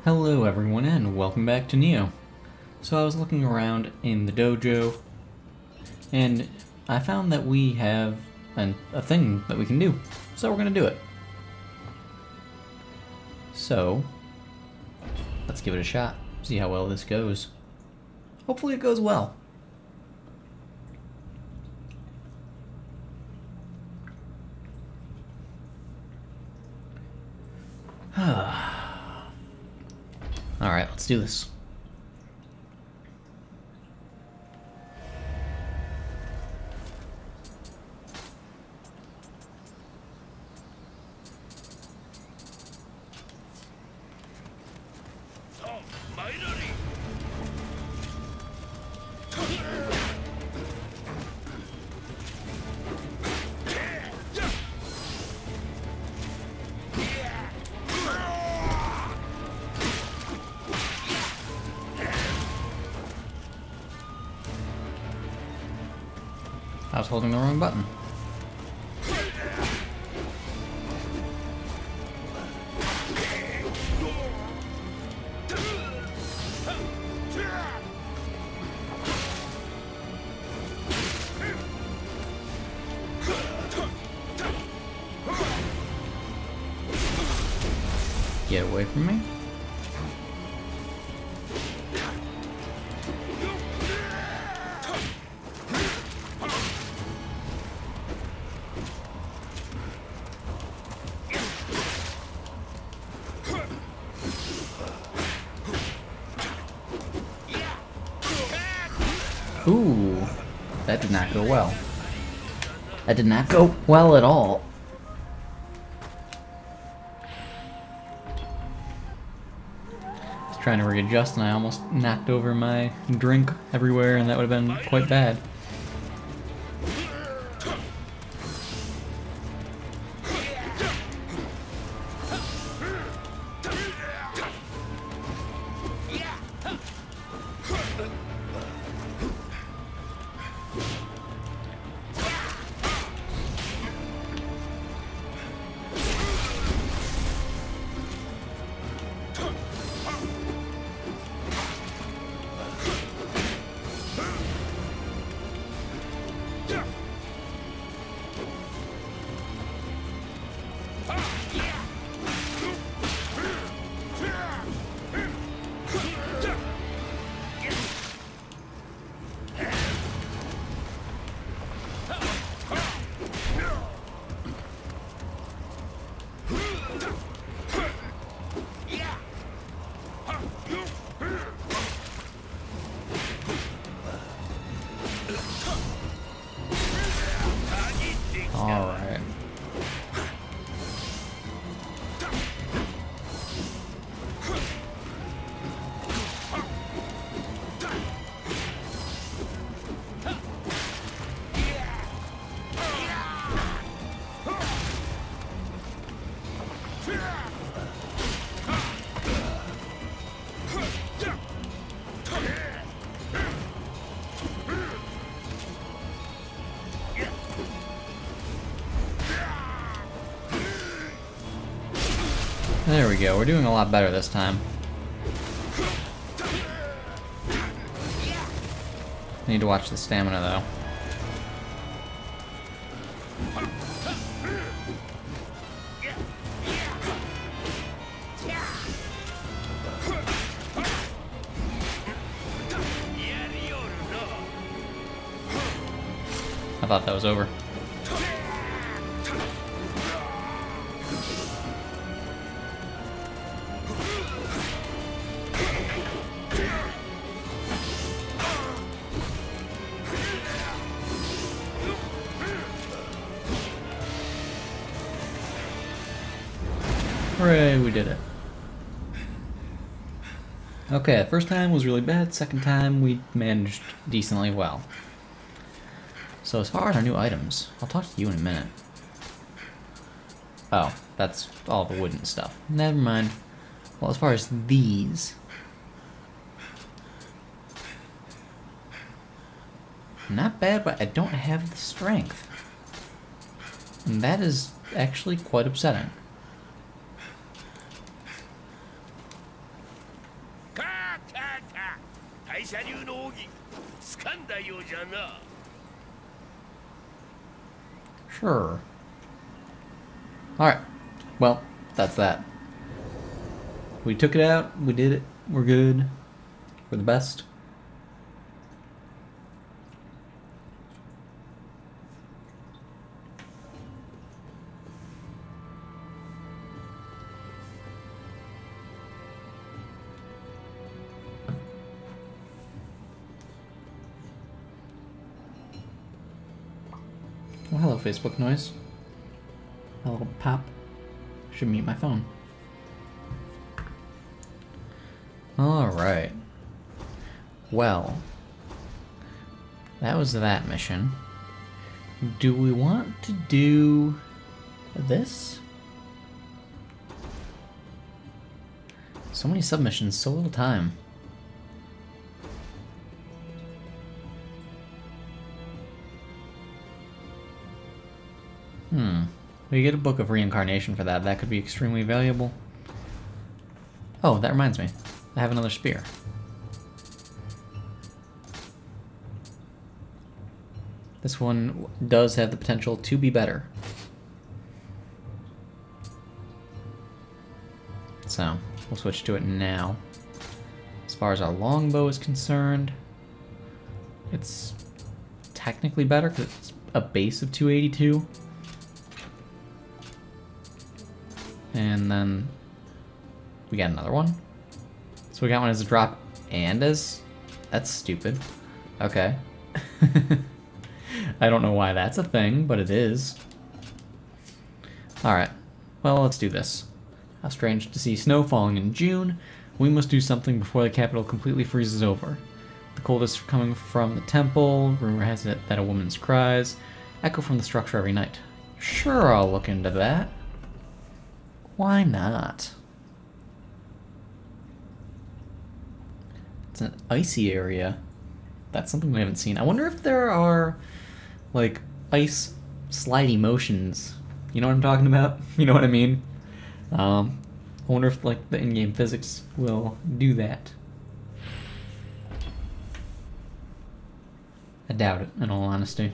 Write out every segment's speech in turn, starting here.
Hello everyone and welcome back to Nioh. So I was looking around in the dojo and I found that we have a thing that we can do. So we're gonna do it. So let's give it a shot. See how well this goes. Hopefully it goes well. Alright, let's do this. I was holding the wrong button. Get away from me. Ooh, that did not go well. That did not go well at all. I was trying to readjust and I almost knocked over my drink everywhere and that would have been quite bad. Alright. There we go, we're doing a lot better this time. Need to watch the stamina though. I thought that was over. Hooray, we did it. Okay, first time was really bad, second time we managed decently well. So as far as our new items, I'll talk to you in a minute. Oh, that's all the wooden stuff. Never mind. Well, as far as these... Not bad, but I don't have the strength. And that is actually quite upsetting. Sure. Alright. Well, that's that. We took it out. We did it. We're good. We're the best. Oh, hello, Facebook noise. A little pop. Should mute my phone. Alright. Well, that was that mission. Do we want to do this? So many submissions, so little time. We get a book of reincarnation for that. That could be extremely valuable. Oh, that reminds me. I have another spear. This one does have the potential to be better. So, we'll switch to it now. As far as our longbow is concerned, it's technically better because it's a base of 282. And then we got another one. So we got one as a drop and as... That's stupid. Okay. I don't know why that's a thing, but it is. Alright. Well, let's do this. How strange to see snow falling in June. We must do something before the capital completely freezes over. The cold is coming from the temple. Rumor has it that a woman's cries echo from the structure every night. Sure, I'll look into that. Why not? It's an icy area. That's something we haven't seen. I wonder if there are, like, ice slidey motions. You know what I'm talking about? You know what I mean? I wonder if, like, the in-game physics will do that. I doubt it, in all honesty.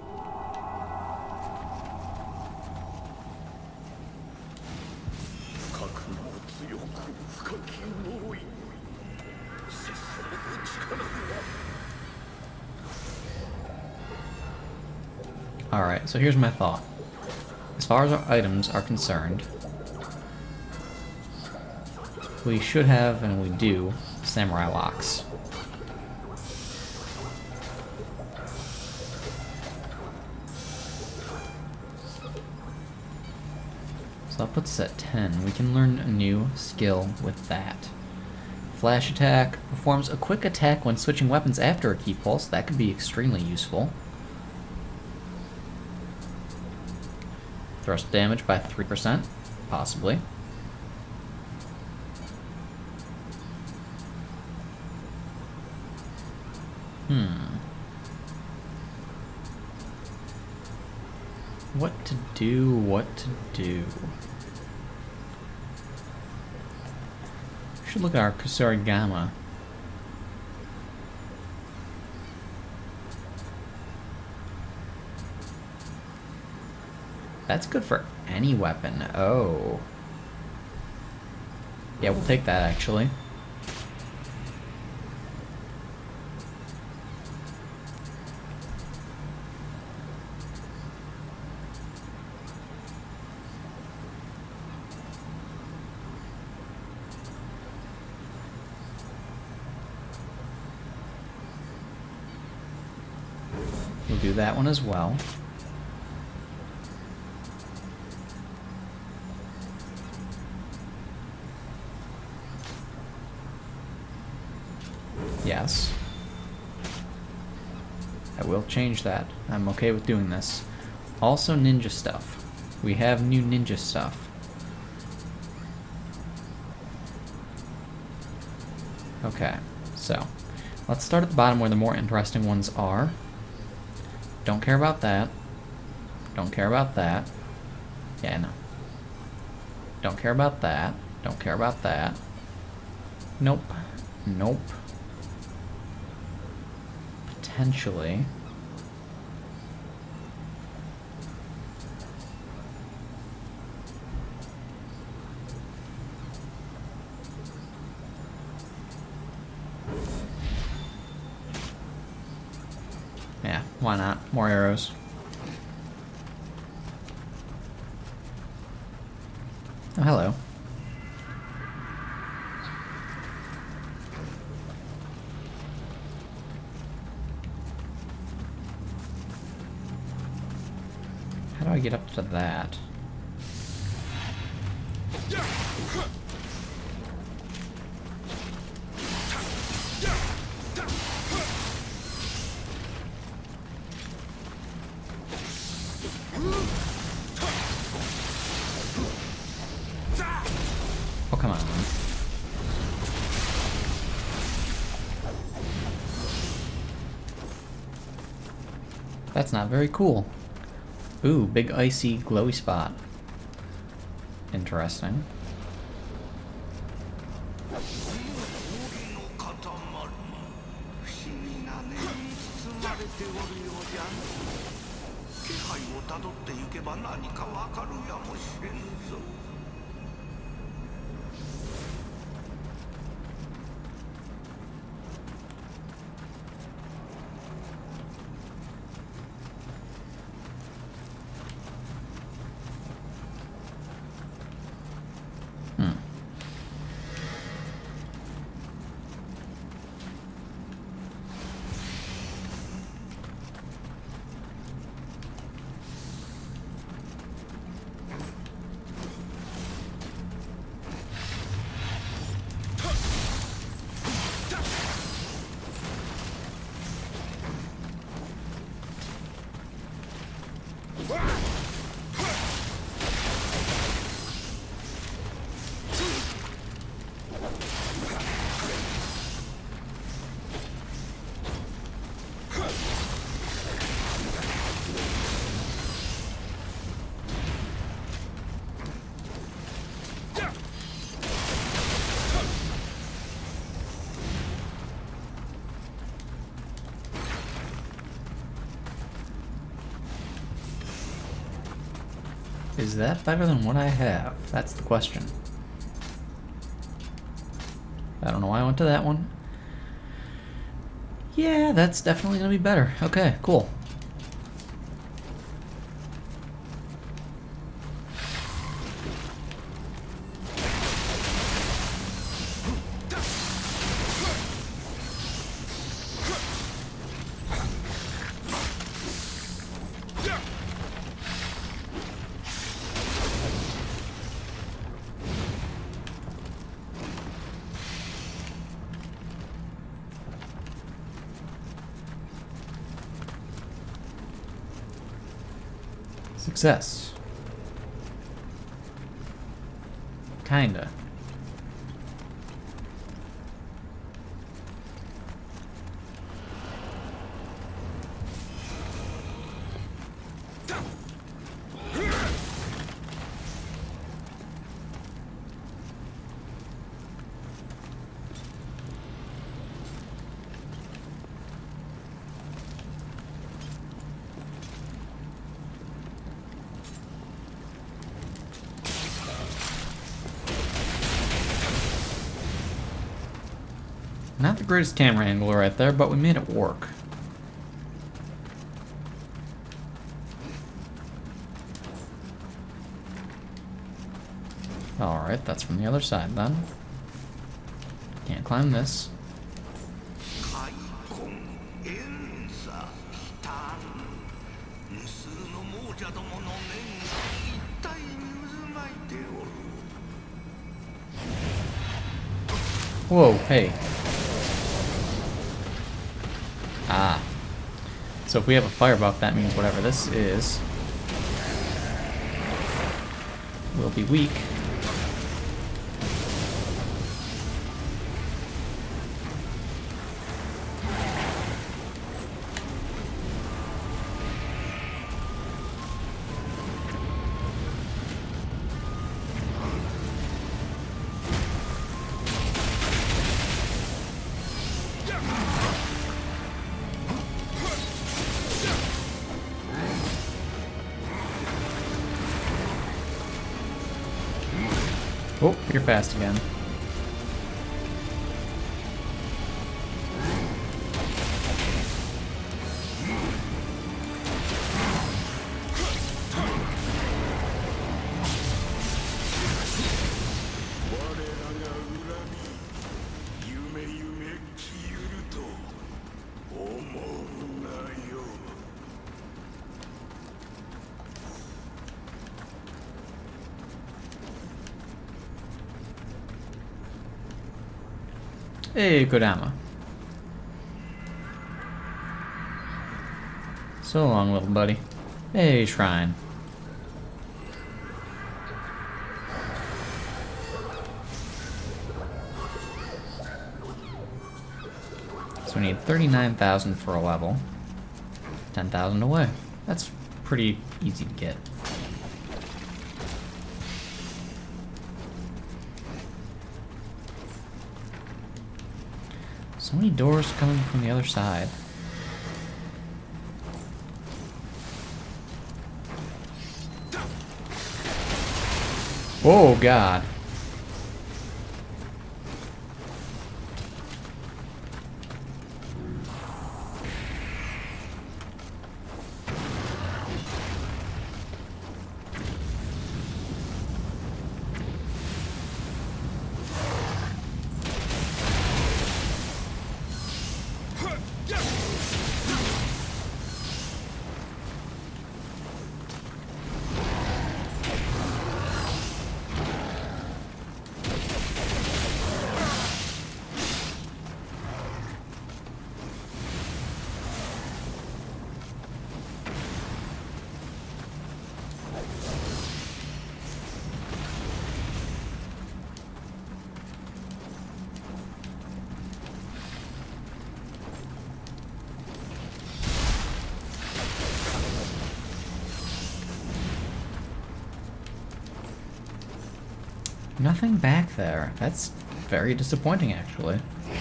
Alright, so here's my thought. As far as our items are concerned, we should have, and we do, samurai locks. So that puts us at 10. We can learn a new skill with that. Flash attack performs a quick attack when switching weapons after a key pulse. That could be extremely useful. Thrust damage by 3%, possibly. What to do, what to do. We should look at our Kusarigama. That's good for any weapon. Oh. Yeah, we'll take that, actually. We'll do that one as well. Yes. I will change that. I'm okay with doing this. Also ninja stuff. We have new ninja stuff. Okay, so let's start at the bottom where the more interesting ones are. Don't care about that. Don't care about that. Yeah, no. Don't care about that. Don't care about that. Nope. Nope. potentially. Yeah, why not? More arrows. Oh, hello. How do I get up to that? Oh, come on. That's not very cool. Ooh, big icy glowy spot. Interesting. Is that better than what I have? That's the question. I don't know why I went to that one. Yeah, that's definitely gonna be better. Okay, cool. Success. Kinda. Not the greatest camera angle right there, but we made it work. Alright, that's from the other side then. Can't climb this. Whoa, hey. Ah. So if we have a fire buff, that means whatever this is will be weak. Oh, you're fast again. Hey, Kodama. So long, little buddy. Hey, Shrine. So we need 39,000 for a level. 10,000 away. That's pretty easy to get. So many doors coming from the other side. Oh, God. Nothing back there. That's very disappointing, actually.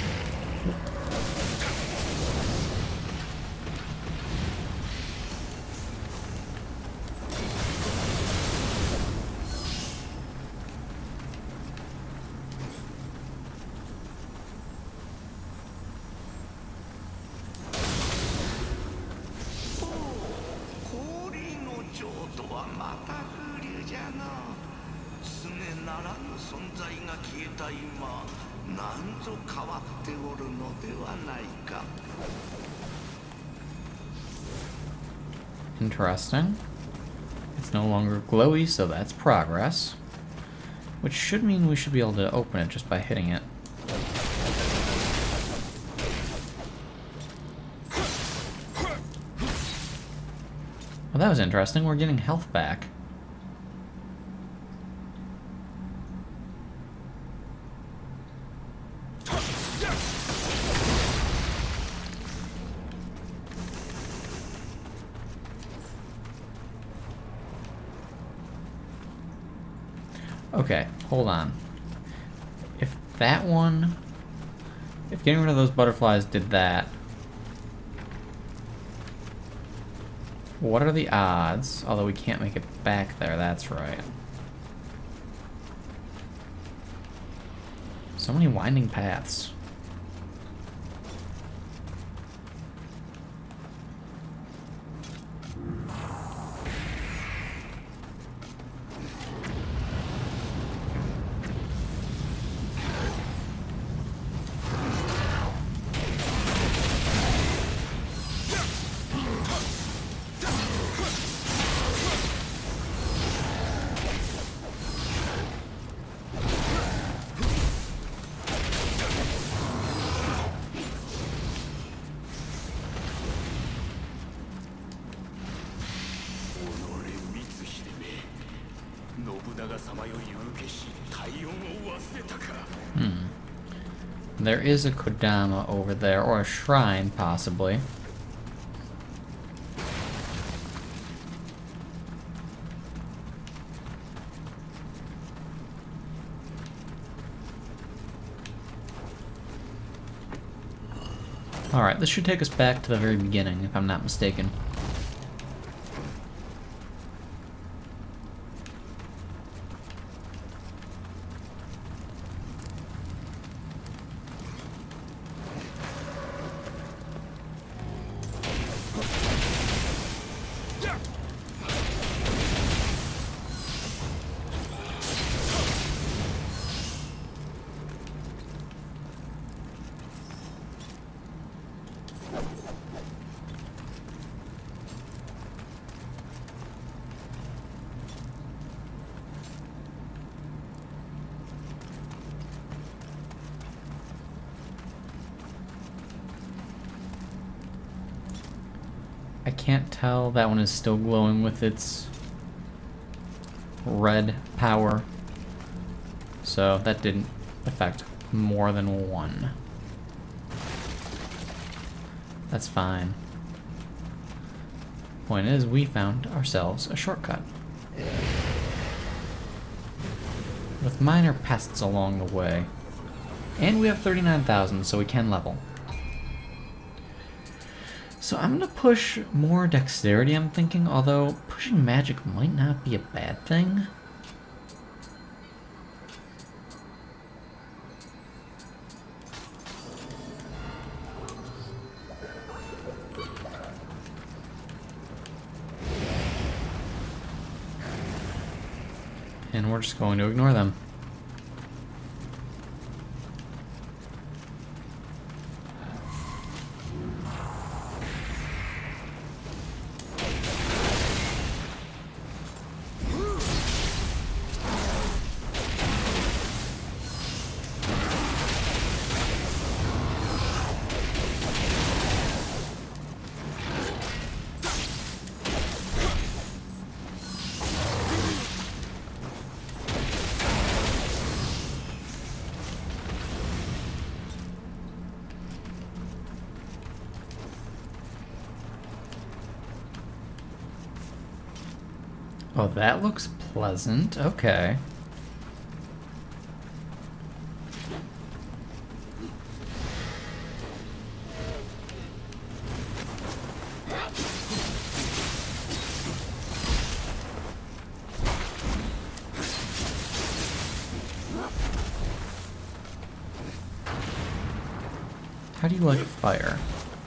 Interesting. It's no longer glowy, so that's progress. Which should mean we should be able to open it just by hitting it. Well, that was interesting. We're getting health back. Okay, hold on. If that one... If getting rid of those butterflies did that... What are the odds? Although we can't make it back there, that's right. So many winding paths. There is a Kodama over there, or a shrine, possibly. Alright, this should take us back to the very beginning, if I'm not mistaken. can't tell. That one is still glowing with its red power. So that didn't affect more than one. That's fine. Point is, we found ourselves a shortcut. With minor pests along the way. And we have 39,000, so we can level. So I'm gonna push more dexterity, I'm thinking, although pushing magic might not be a bad thing. And we're just going to ignore them. Oh, that looks pleasant. Okay. How do you like fire?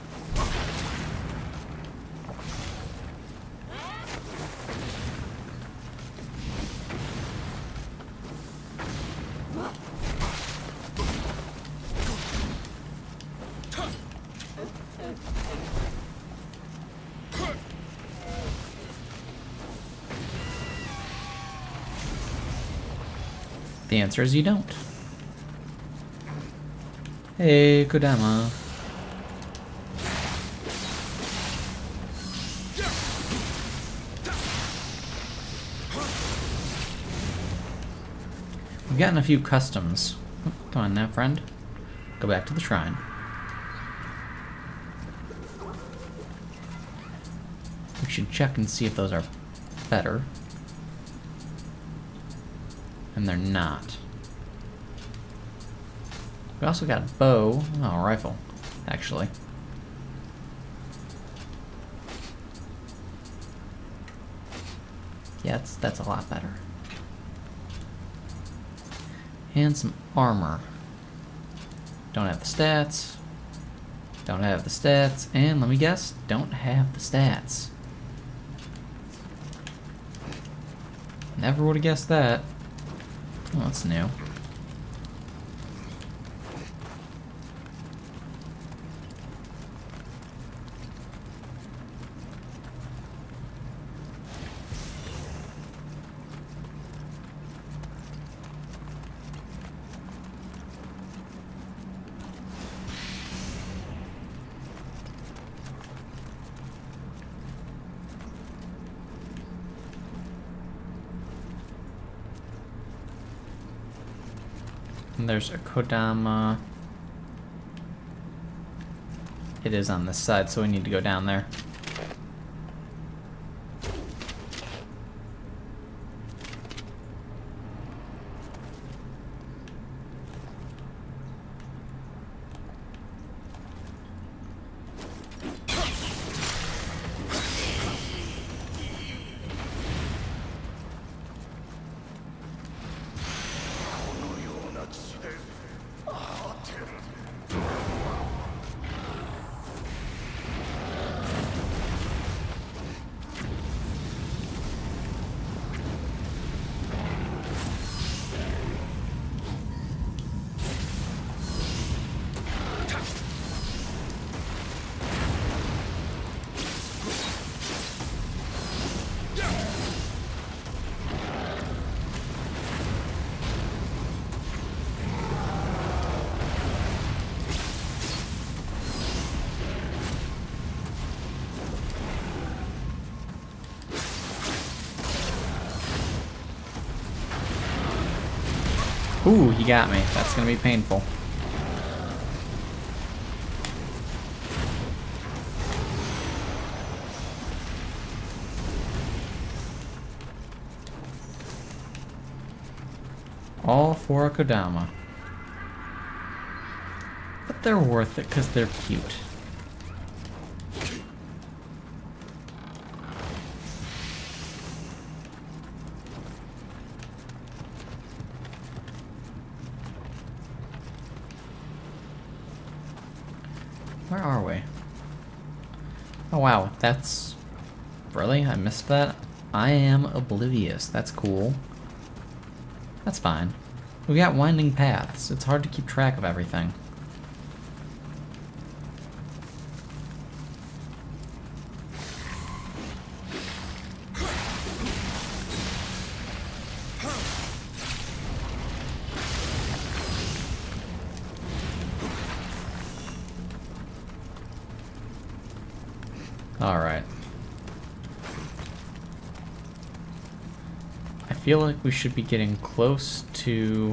The answer is you don't. Hey, Kodama. We've gotten a few customs. Oh, come on now, friend. Go back to the shrine. We should check and see if those are better. And they're not. We also got a bow. Oh, a rifle, actually. Yeah, that's a lot better. And some armor. Don't have the stats. Don't have the stats. And let me guess, don't have the stats. Never would have guessed that. Oh, that's new. And there's a Kodama. It is on this side, so we need to go down there. Ooh, he got me. That's gonna be painful. All for a Kodama. But they're worth it because they're cute. Where are we? Oh wow, that's... Really? I missed that? I am oblivious. That's cool. That's fine. We got winding paths. It's hard to keep track of everything. Alright. I feel like we should be getting close to...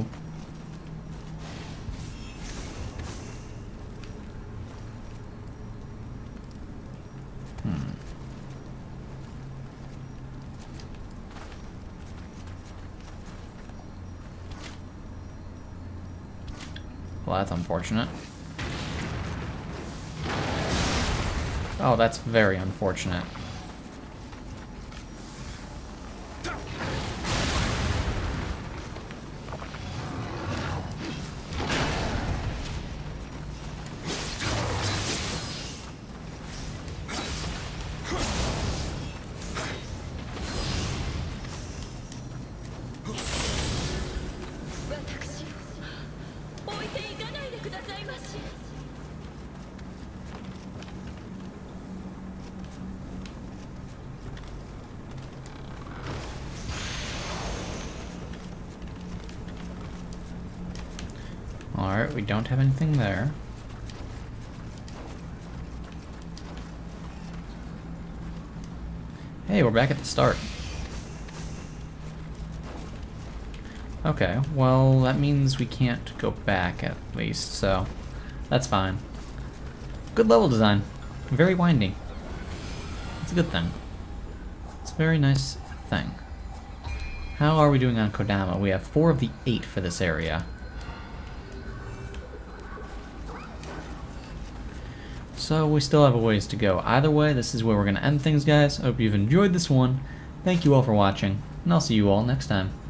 Well, that's unfortunate. Oh, that's very unfortunate. Alright, we don't have anything there. Hey, we're back at the start. Okay, well, that means we can't go back at least, so that's fine. Good level design. Very winding. It's a good thing. It's a very nice thing. How are we doing on Kodama? We have 4 of the 8 for this area. So we still have a ways to go. Either way, this is where we're going to end things, guys. I hope you've enjoyed this one. Thank you all for watching, and I'll see you all next time.